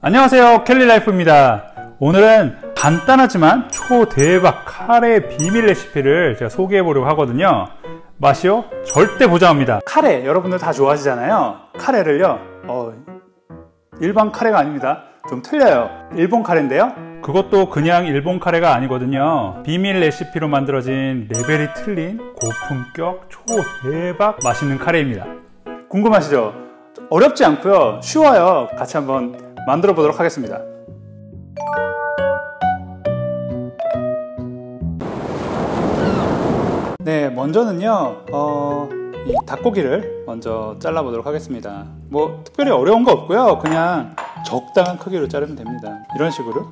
안녕하세요, 켈리라이프입니다. 오늘은 간단하지만 초대박 카레 비밀 레시피를 제가 소개해 보려고 하거든요. 맛이요? 절대 보장합니다. 카레 여러분들 다 좋아하시잖아요. 카레를요 일반 카레가 아닙니다. 좀 틀려요. 일본 카레인데요, 그것도 그냥 일본 카레가 아니거든요. 비밀 레시피로 만들어진 레벨이 틀린 고품격 초대박 맛있는 카레입니다. 궁금하시죠? 어렵지 않고요, 쉬워요. 같이 한번 만들어 보도록 하겠습니다. 네, 먼저는요 이 닭고기를 먼저 잘라 보도록 하겠습니다. 뭐 특별히 어려운 거 없고요, 그냥 적당한 크기로 자르면 됩니다. 이런 식으로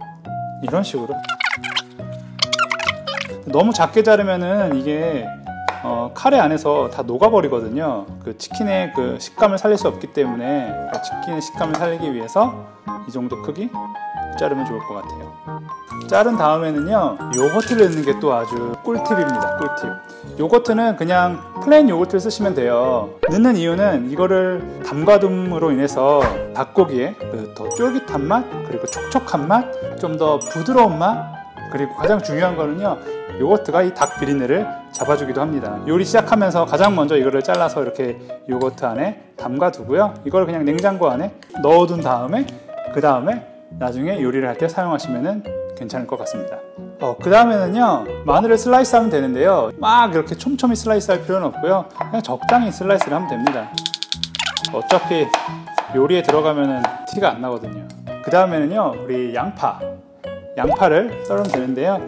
너무 작게 자르면은 이게 카레 안에서 다 녹아버리거든요. 그 치킨의 그 식감을 살릴 수 없기 때문에 치킨의 식감을 살리기 위해서 이 정도 크기 자르면 좋을 것 같아요. 자른 다음에는요, 요거트를 넣는 게 또 아주 꿀팁입니다. 꿀팁. 요거트는 그냥 플레인 요거트를 쓰시면 돼요. 넣는 이유는 이거를 담가둠으로 인해서 닭고기의 그 더 쫄깃한 맛, 그리고 촉촉한 맛, 좀 더 부드러운 맛, 그리고 가장 중요한 거는요, 요거트가 이 닭 비린내를 잡아주기도 합니다. 요리 시작하면서 가장 먼저 이거를 잘라서 이렇게 요거트 안에 담가 두고요, 이걸 그냥 냉장고 안에 넣어둔 다음에 그 다음에 나중에 요리를 할 때 사용하시면 괜찮을 것 같습니다. 그 다음에는요, 마늘을 슬라이스 하면 되는데요, 막 이렇게 촘촘히 슬라이스 할 필요는 없고요, 그냥 적당히 슬라이스를 하면 됩니다. 어차피 요리에 들어가면 티가 안 나거든요. 그 다음에는요, 우리 양파를 썰으면 되는데요,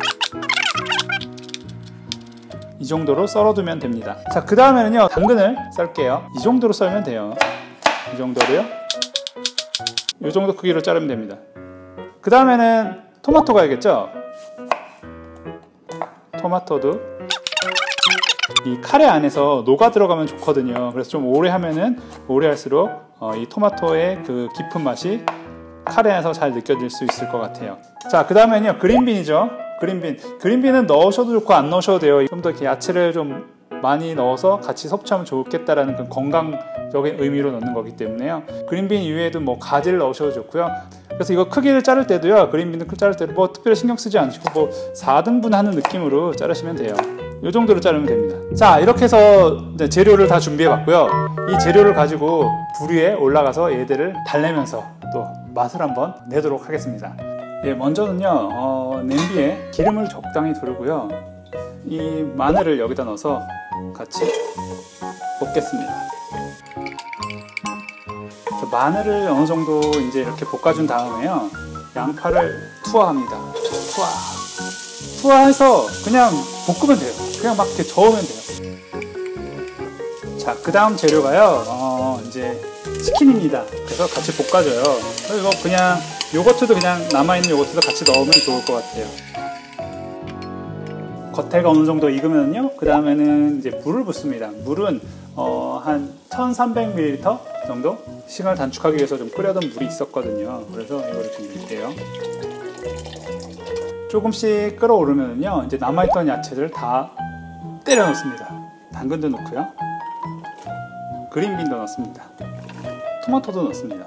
이 정도로 썰어두면 됩니다. 자, 그 다음에는요, 당근을 썰게요. 이 정도로 썰면 돼요. 이 정도로요. 이 정도 크기로 자르면 됩니다. 그 다음에는 토마토 가야겠죠? 토마토도 이 카레 안에서 녹아 들어가면 좋거든요. 그래서 좀 오래 하면은 오래 할수록 이 토마토의 그 깊은 맛이 카레 안에서 잘 느껴질 수 있을 것 같아요. 자, 그 다음에는요, 그린빈이죠. 그린빈은 넣으셔도 좋고 안 넣으셔도 돼요. 좀 더 이렇게 야채를 좀 많이 넣어서 같이 섭취하면 좋겠다라는 그런 건강적인 의미로 넣는 거기 때문에요. 그린빈 이외에도 뭐 가지를 넣으셔도 좋고요. 그래서 이거 크기를 자를 때도요, 그린빈을 자를 때도 뭐 특별히 신경 쓰지 않으시고 뭐 4등분 하는 느낌으로 자르시면 돼요. 이 정도로 자르면 됩니다. 자, 이렇게 해서 이제 재료를 다 준비해 봤고요. 이 재료를 가지고 불 위에 올라가서 얘들을 달래면서 또 맛을 한번 내도록 하겠습니다. 예, 먼저는요, 냄비에 기름을 적당히 두르고요, 이 마늘을 여기다 넣어서 같이 볶겠습니다. 마늘을 어느 정도 이제 이렇게 볶아준 다음에요, 양파를 투하합니다. 투하해서 그냥 볶으면 돼요. 그냥 막 이렇게 저으면 돼요. 자, 그 다음 재료가요, 이제 치킨입니다. 그래서 같이 볶아줘요. 그리고 그냥 요거트도 그냥 남아있는 요거트도 같이 넣으면 좋을 것 같아요. 겉에가 어느 정도 익으면요, 그 다음에는 이제 물을 붓습니다. 물은 한 1300ml 정도 시간을 단축하기 위해서 좀 끓여둔 물이 있었거든요. 그래서 이거를 좀 넣을게요. 조금씩 끓어오르면요, 이제 남아있던 야채들 다 때려 넣습니다. 당근도 넣고요, 그린빈도 넣습니다, 토마토도 넣습니다.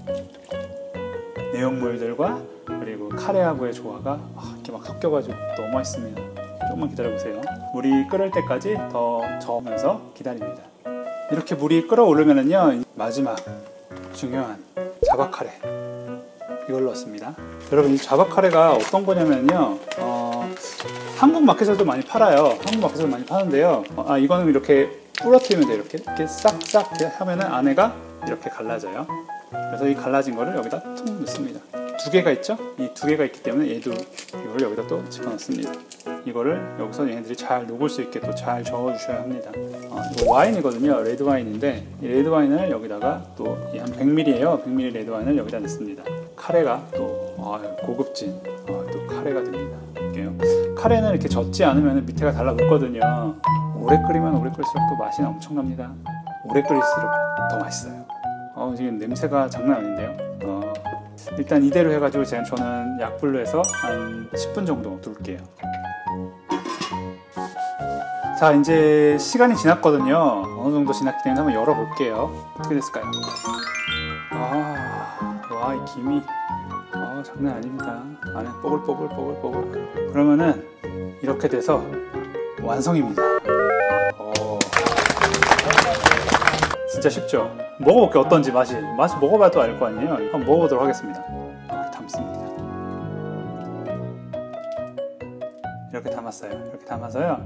내용물들과 그리고 카레하고의 조화가 이렇게 막 섞여가지고 너무 맛있습니다. 조금만 기다려보세요. 물이 끓을 때까지 더 저으면서 기다립니다. 이렇게 물이 끓어오르면은요, 마지막 중요한 자박 카레, 이걸 넣습니다. 여러분, 이 자박 카레가 어떤 거냐면요, 한국 마켓에서도 많이 팔아요. 한국 마켓에서 많이 파는데요, 이거는 이렇게 부러뜨리면 돼요. 이렇게 싹싹 하면은 안에가 이렇게 갈라져요. 그래서 이 갈라진 거를 여기다 툭 넣습니다. 두 개가 있죠? 이 두 개가 있기 때문에 이걸 여기다 또 집어넣습니다. 이거를 여기서 얘네들이 잘 녹을 수 있게 또 잘 저어주셔야 합니다. 이거 와인이거든요. 레드 와인인데 이 레드 와인을 여기다가 또 한 100ml예요. 100ml 레드 와인을 여기다 넣습니다. 카레가 또 고급진 또 카레가 됩니다. 볼게요. 카레는 이렇게 젖지 않으면 밑에가 달라붙거든요. 오래 끓이면 오래 끓일수록 또 맛이 엄청납니다. 오래 끓일수록 더 맛있어요. 지금 냄새가 장난 아닌데요. 일단 이대로 해가지고 저는 약불로 해서 한 10분 정도 둘게요. 자, 이제 시간이 지났거든요. 어느 정도 지났기 때문에 한번 열어볼게요. 어떻게 됐을까요? 와, 아, 이 김이 장난 아닙니다. 안에 뽀글뽀글. 그러면은 이렇게 돼서 완성입니다. 진짜 쉽죠? 먹어볼게 어떤지 맛이 먹어봐도 알 거 아니에요. 한번 먹어보도록 하겠습니다. 이렇게 담습니다. 이렇게 담았어요. 이렇게 담아서요.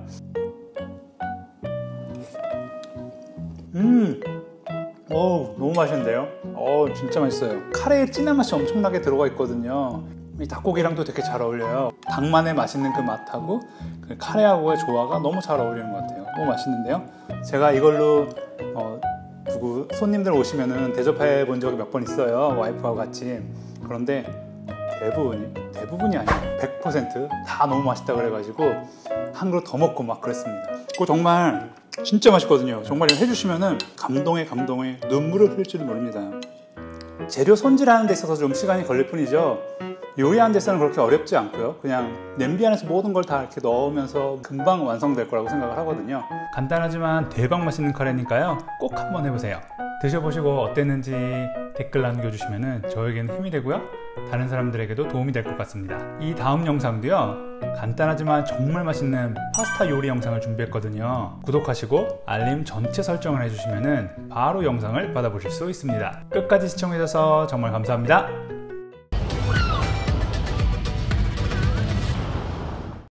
너무 맛있는데요? 진짜 맛있어요. 카레에 진한 맛이 엄청나게 들어가 있거든요. 이 닭고기랑도 되게 잘 어울려요. 닭만의 맛있는 그 맛하고 그 카레하고의 조화가 너무 잘 어울리는 것 같아요. 너무 맛있는데요? 제가 이걸로 누구 손님들 오시면은 대접해 본 적이 몇 번 있어요. 와이프하고 같이. 그런데 대부분이 아니에요. 100% 너무 맛있다 그래가지고 한 그릇 더 먹고 막 그랬습니다. 그거 정말 진짜 맛있거든요. 정말 해주시면은 감동에 눈물을 흘릴지도 모릅니다. 재료 손질하는 데 있어서 좀 시간이 걸릴 뿐이죠. 요리하는 데서는 그렇게 어렵지 않고요. 그냥 냄비 안에서 모든 걸 다 이렇게 넣으면서 금방 완성될 거라고 생각을 하거든요. 간단하지만 대박 맛있는 카레니까요. 꼭 한번 해보세요. 드셔보시고 어땠는지 댓글 남겨주시면 저에게는 힘이 되고요. 다른 사람들에게도 도움이 될 것 같습니다. 이 다음 영상도요. 간단하지만 정말 맛있는 파스타 요리 영상을 준비했거든요. 구독하시고 알림 전체 설정을 해주시면 바로 영상을 받아보실 수 있습니다. 끝까지 시청해주셔서 정말 감사합니다.